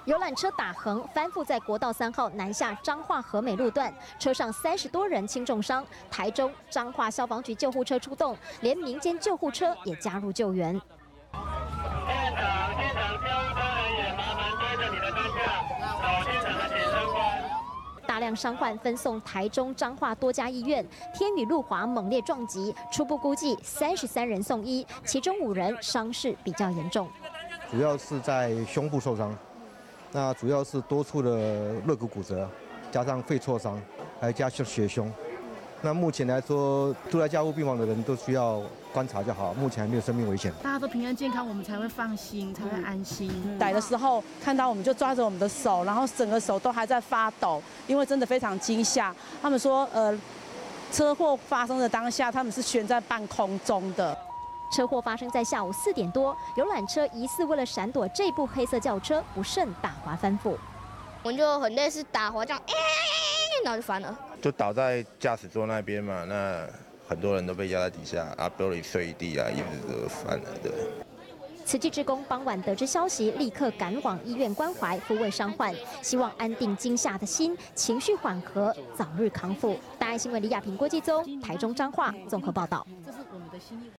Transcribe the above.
游览车打横翻覆在国道3号南下彰化和美路段，车上30多人轻重伤。台中彰化消防局救护车出动，连民间救护车也加入救援。 现场救护车人员麻烦接着你的方向，找现场的检察官。 大量伤患分送台中彰化多家医院，天雨路滑猛烈撞击，初步估计33人送医，其中5人伤势比较严重。 主要是在胸部受伤，那主要是多处的肋骨骨折，加上肺挫伤，还加上血胸。那目前来说，住在加护病房的人都需要观察就好，目前还没有生命危险。 大家都平安健康，我们才会放心，才会安心。 来的时候看到我们就抓着我们的手，然后整个手都还在发抖，因为真的非常惊吓。他们说，车祸发生的当下，他们是悬在半空中的。 车祸发生在下午4点多，游览车疑似为了闪躲这部黑色轿车，不慎打滑翻覆。 我们就很类似打滑这样，然后就翻了。 就倒在驾驶座那边嘛，那很多人都被压在底下，玻璃碎一地啊，椅子都翻了，对。 慈济志工傍晚得知消息，立刻赶往医院关怀抚慰伤患，希望安定惊吓的心，情绪缓和，早日康复。大爱新闻李亚平、郭继宗，台中彰化综合报道。 这是我们的心意。